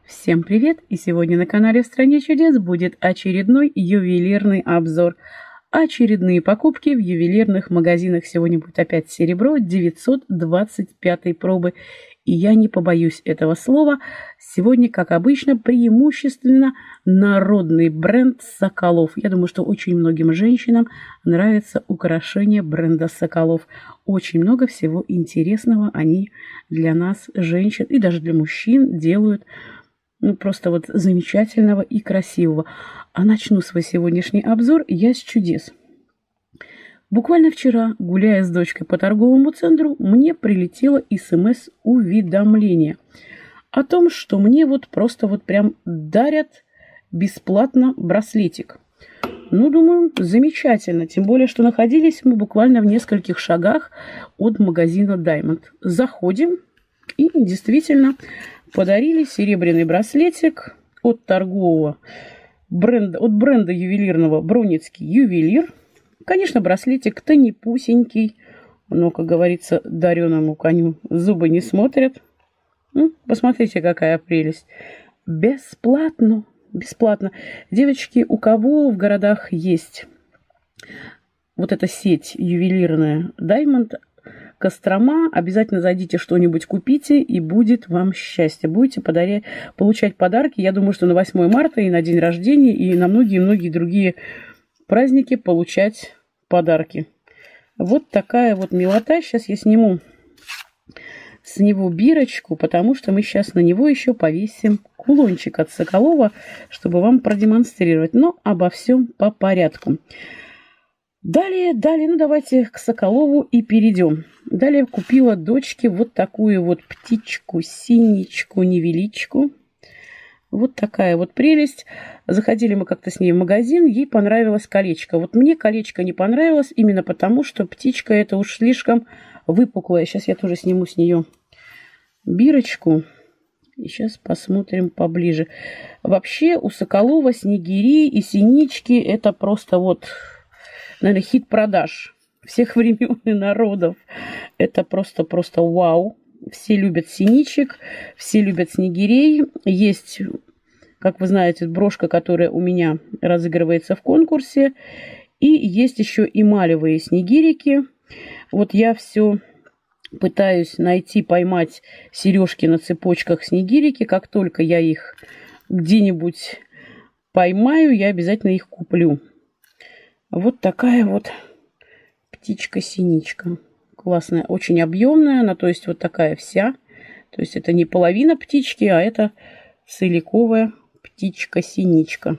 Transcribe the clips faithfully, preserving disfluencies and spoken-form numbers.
Всем привет! И сегодня на канале «В стране чудес» будет очередной ювелирный обзор. Очередные покупки в ювелирных магазинах. Сегодня будет опять серебро девятьсот двадцать пятой пробы. И я не побоюсь этого слова. Сегодня, как обычно, преимущественно народный бренд «Соколов». Я думаю, что очень многим женщинам нравится украшение бренда «Соколов». Очень много всего интересного они для нас, женщин, и даже для мужчин делают. Ну, просто вот замечательного и красивого. А начну свой сегодняшний обзор я с чудес. Буквально вчера, гуляя с дочкой по торговому центру, мне прилетело смс-уведомление о том, что мне вот просто вот прям дарят бесплатно браслетик. Ну, думаю, замечательно. Тем более, что находились мы буквально в нескольких шагах от магазина Diamond. Заходим и действительно подарили серебряный браслетик от торгового бренда, от бренда ювелирного Броницкий ювелир. Конечно, браслетик-то не пусенький, но, как говорится, дареному коню зубы не смотрят. Ну, посмотрите, какая прелесть. Бесплатно, бесплатно. Девочки, у кого в городах есть вот эта сеть ювелирная Diamond, Кострома, обязательно зайдите, что-нибудь купите, и будет вам счастье. Будете подаря... получать подарки. Я думаю, что на восьмое марта и на день рождения, и на многие-многие другие праздники получать подарки. Вот такая вот милота. Сейчас я сниму с него бирочку, потому что мы сейчас на него еще повесим кулончик от Соколова, чтобы вам продемонстрировать. Но обо всем по порядку. Далее, далее, ну давайте к Соколову и перейдем. Далее купила дочке вот такую вот птичку, синичку, невеличку. Вот такая вот прелесть. Заходили мы как-то с ней в магазин, ей понравилось колечко. Вот мне колечко не понравилось именно потому, что птичка это уж слишком выпуклая. Сейчас я тоже сниму с нее бирочку. И сейчас посмотрим поближе. Вообще у Соколова снегири и синички это просто вот... наверное, хит продаж всех времен и народов. Это просто-просто вау. Все любят синичек, все любят снегирей. Есть, как вы знаете, брошка, которая у меня разыгрывается в конкурсе. И есть еще эмалевые снегирики. Вот я все пытаюсь найти, поймать сережки на цепочках снегирики. Как только я их где-нибудь поймаю, я обязательно их куплю. Вот такая вот птичка-синичка. Классная, очень объемная. Она, то есть, вот такая вся. То есть, это не половина птички, а это целиковая птичка-синичка.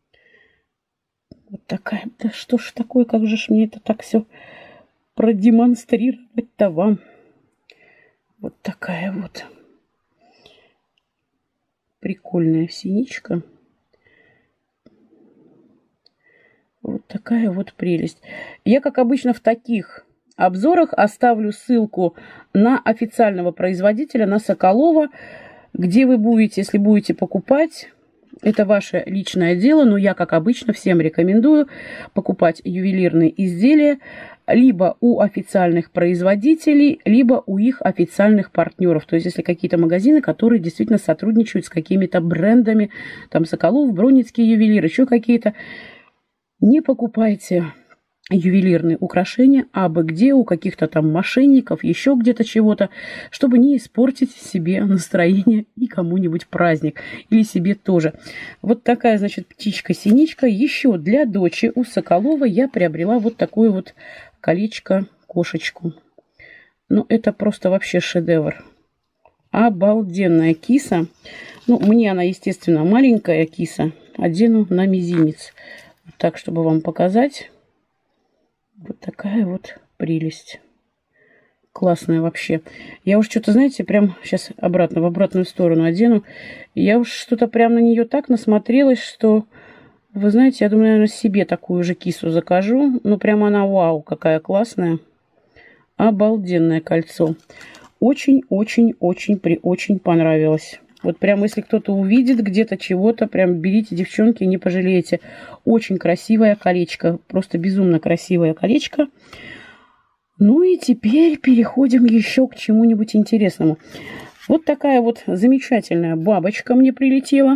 Вот такая. Да что ж такое, как же ж мне это так все продемонстрировать-то вам. Вот такая вот прикольная синичка. Вот такая вот прелесть. Я, как обычно, в таких обзорах оставлю ссылку на официального производителя, на Соколова, где вы будете, если будете покупать, это ваше личное дело, но я, как обычно, всем рекомендую покупать ювелирные изделия либо у официальных производителей, либо у их официальных партнеров. То есть, если какие-то магазины, которые действительно сотрудничают с какими-то брендами, там Соколов, Броницкий ювелир, еще какие-то. Не покупайте ювелирные украшения абы где, у каких-то там мошенников, еще где-то чего-то, чтобы не испортить себе настроение и кому-нибудь праздник. Или себе тоже. Вот такая, значит, птичка-синичка. Еще для дочи у Соколова я приобрела вот такое вот колечко-кошечку. Ну, это просто вообще шедевр. Обалденная киса. Ну, мне она, естественно, маленькая киса. Одену на мизинец. Так, чтобы вам показать. Вот такая вот прелесть. Классная вообще. Я уж что-то, знаете, прям сейчас обратно, в обратную сторону одену. Я уж что-то прям на нее так насмотрелась, что, вы знаете, я думаю, наверное, себе такую же кису закажу. Ну, прям она, вау, какая классная. Обалденное кольцо. Очень-очень-очень при очень понравилось. Вот прям, если кто-то увидит где-то чего-то, прям берите, девчонки, не пожалеете. Очень красивое колечко. Просто безумно красивое колечко. Ну и теперь переходим еще к чему-нибудь интересному. Вот такая вот замечательная бабочка мне прилетела.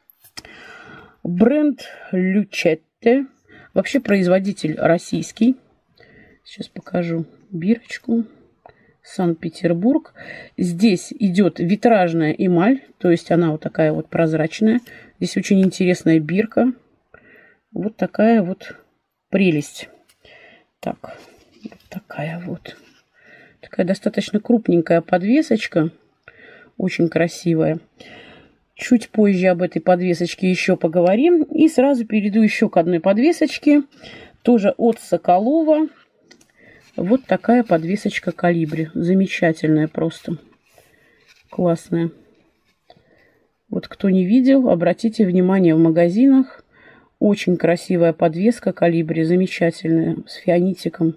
Бренд Лючетте. Вообще производитель российский. Сейчас покажу бирочку. Санкт-Петербург. Здесь идет витражная эмаль. То есть она вот такая вот прозрачная. Здесь очень интересная бирка. Вот такая вот прелесть. Так, вот такая вот. Такая достаточно крупненькая подвесочка. Очень красивая. Чуть позже об этой подвесочке еще поговорим. И сразу перейду еще к одной подвесочке. Тоже от Соколова. Вот такая подвесочка колибри. Замечательная просто. Классная. Вот кто не видел, обратите внимание в магазинах. Очень красивая подвеска колибри. Замечательная. С фианитиком.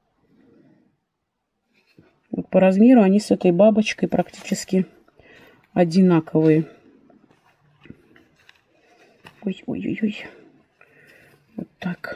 Вот по размеру они с этой бабочкой практически одинаковые. Ой-ой-ой. Вот так.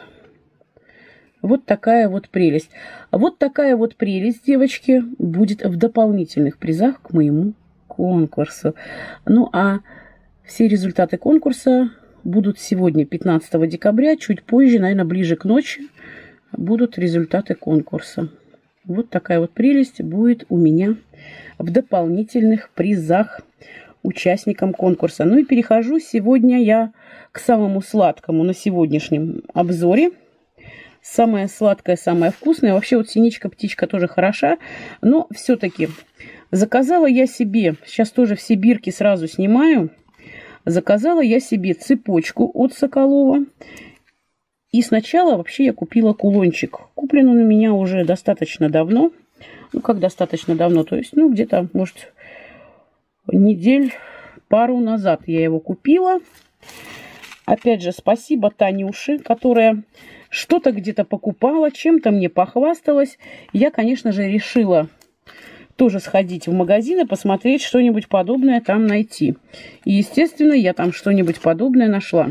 Вот такая вот прелесть. Вот такая вот прелесть, девочки, будет в дополнительных призах к моему конкурсу. Ну, а все результаты конкурса будут сегодня, пятнадцатого декабря. Чуть позже, наверное, ближе к ночи, будут результаты конкурса. Вот такая вот прелесть будет у меня в дополнительных призах участникам конкурса. Ну и перехожу сегодня я к самому сладкому на сегодняшнем обзоре. Самое сладкое, самое вкусное. Вообще вот синичка-птичка тоже хороша. Но все-таки заказала я себе, сейчас тоже все бирки сразу снимаю. Заказала я себе цепочку от Соколова. И сначала вообще я купила кулончик. Куплен он у меня уже достаточно давно. Ну, как достаточно давно? То есть, ну, где-то, может, недель пару назад я его купила. Опять же, спасибо Танюше, которая что-то где-то покупала, чем-то мне похвасталась. Я, конечно же, решила тоже сходить в магазин и посмотреть, что-нибудь подобное там найти. И, естественно, я там что-нибудь подобное нашла.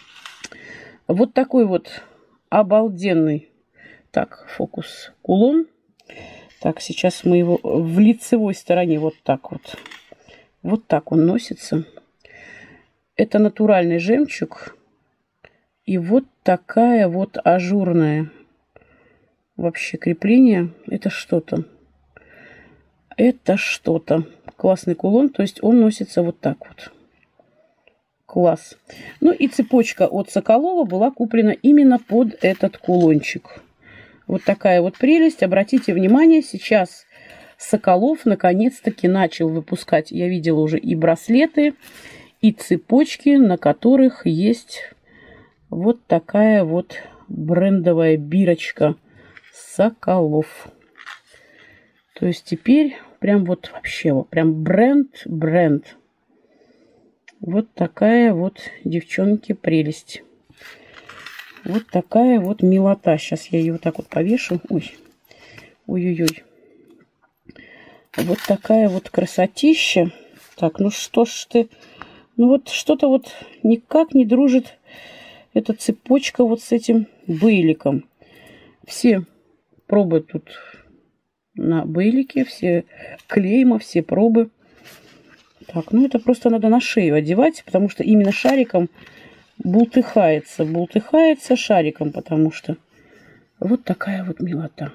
Вот такой вот обалденный, так, фокус, кулон. Так, сейчас мы его в лицевой стороне вот так вот. Вот так он носится. Это натуральный жемчуг. И вот такая вот ажурная вообще крепление. Это что-то. Это что-то. Классный кулон. То есть он носится вот так вот. Класс. Ну и цепочка от Соколова была куплена именно под этот кулончик. Вот такая вот прелесть. Обратите внимание, сейчас Соколов наконец-таки начал выпускать. Я видела уже и браслеты, и цепочки, на которых есть вот такая вот брендовая бирочка Соколов. То есть теперь прям вот вообще вот прям бренд-бренд. Вот такая вот, девчонки, прелесть. Вот такая вот милота. Сейчас я ее вот так вот повешу. Ой, ой-ой-ой. Вот такая вот красотища. Так, ну что ж ты... Ну вот что-то вот никак не дружит эта цепочка вот с этим бейликом. Все пробы тут на бейлике, все клейма, все пробы. Так, ну это просто надо на шею одевать, потому что именно шариком бултыхается. Бултыхается шариком, потому что вот такая вот милота.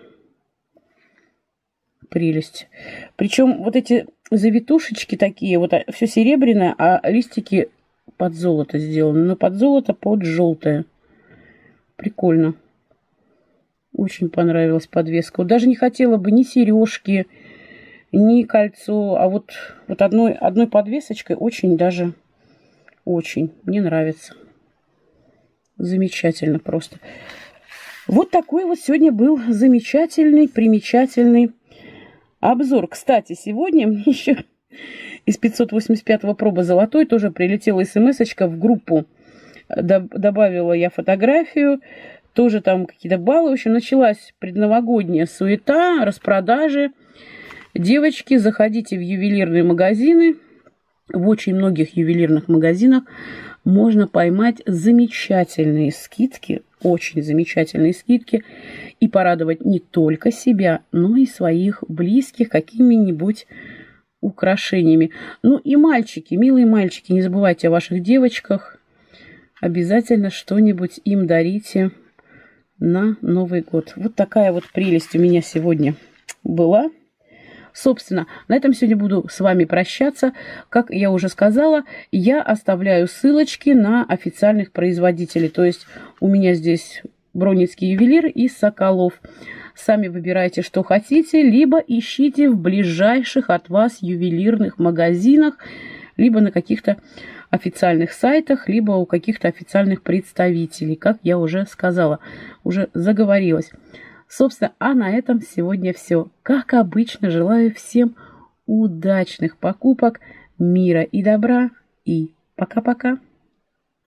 Прелесть. Причем вот эти завитушечки такие, вот все серебряное, а листики под золото сделаны. Но под золото, под желтое. Прикольно. Очень понравилась подвеска. Вот даже не хотела бы ни сережки, ни кольцо, а вот, вот одной, одной подвесочкой очень даже, очень. Мне нравится. Замечательно просто. Вот такой вот сегодня был замечательный, примечательный обзор. Кстати, сегодня мне еще из пятьсот восемьдесят пятого проба золотой тоже прилетела смс-очка в группу. Добавила я фотографию. Тоже там какие-то баллы. В общем, началась предновогодняя суета, распродажи. Девочки, заходите в ювелирные магазины. В очень многих ювелирных магазинах можно поймать замечательные скидки, очень замечательные скидки, и порадовать не только себя, но и своих близких какими-нибудь украшениями. Ну и мальчики, милые мальчики, не забывайте о ваших девочках. Обязательно что-нибудь им дарите на Новый год. Вот такая вот прелесть у меня сегодня была. Собственно, на этом сегодня буду с вами прощаться. Как я уже сказала, я оставляю ссылочки на официальных производителей. То есть у меня здесь Бронницкий ювелир и Соколов. Сами выбирайте, что хотите, либо ищите в ближайших от вас ювелирных магазинах, либо на каких-то официальных сайтах, либо у каких-то официальных представителей, как я уже сказала, уже заговорилась. Собственно, а на этом сегодня все. Как обычно, желаю всем удачных покупок, мира и добра. И пока-пока.